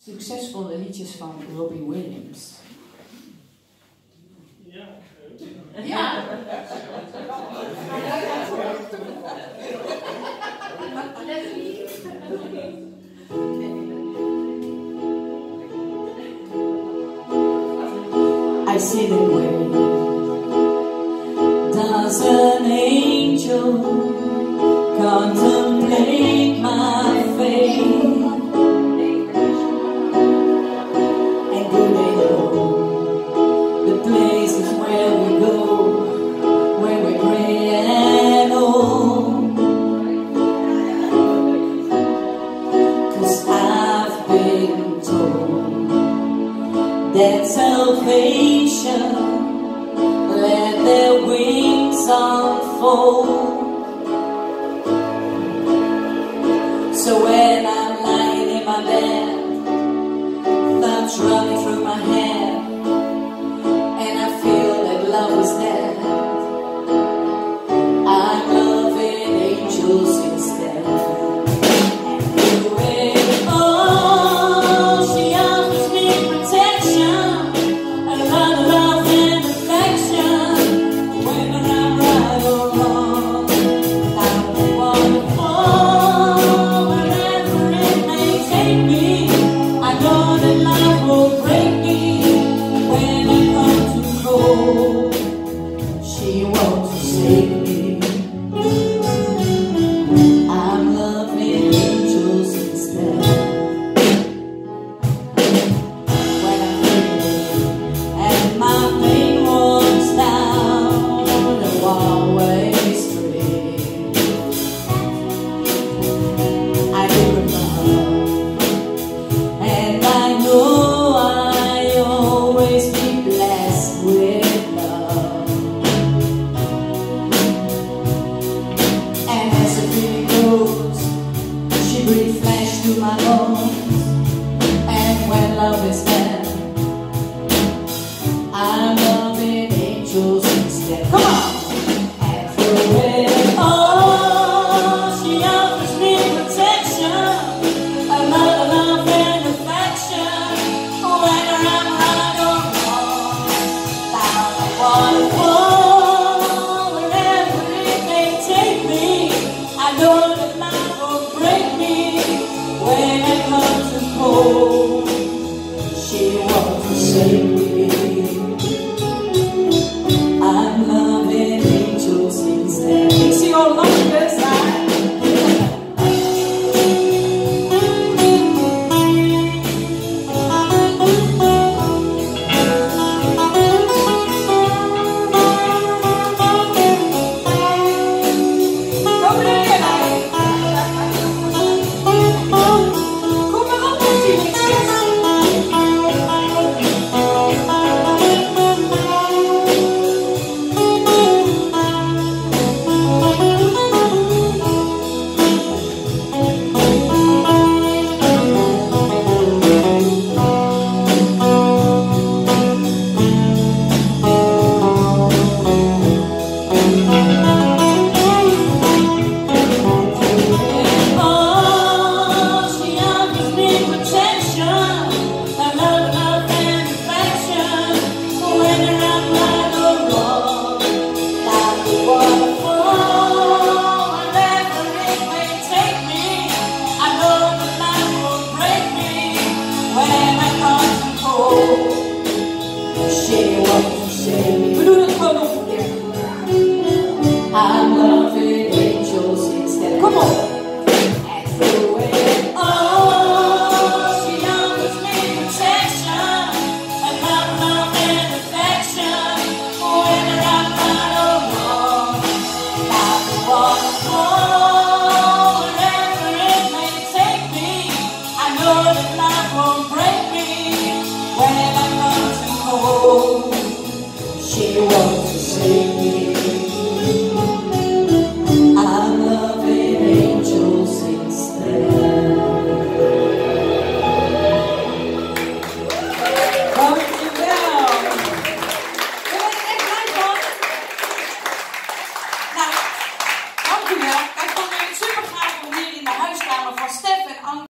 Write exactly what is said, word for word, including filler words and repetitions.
Succesvolle liedjes van Robbie Williams. Ja. Ja. I see the way does an angel contemplate my fate. That salvation, let their wings unfold. So when I'm lying in my bed, thoughts running through my head, and I feel that love is dead, I'm loving angels instead. She wants to save me. I'm loving angels instead. When I'm feeling and my pain walks down the one-way street, I hear a love, and I know I always be blessed with. She breathes flesh to my bones, and when love is there, I'm loving angels instead. Come on! And through it all, she offers me protection, another love and affection. Whether I'm right or wrong, down the waterfall, wherever it may take me, I know that love will break me when it comes to cold. She wants to save me. I'm loving angels instead. Dixie all along the side. Yes.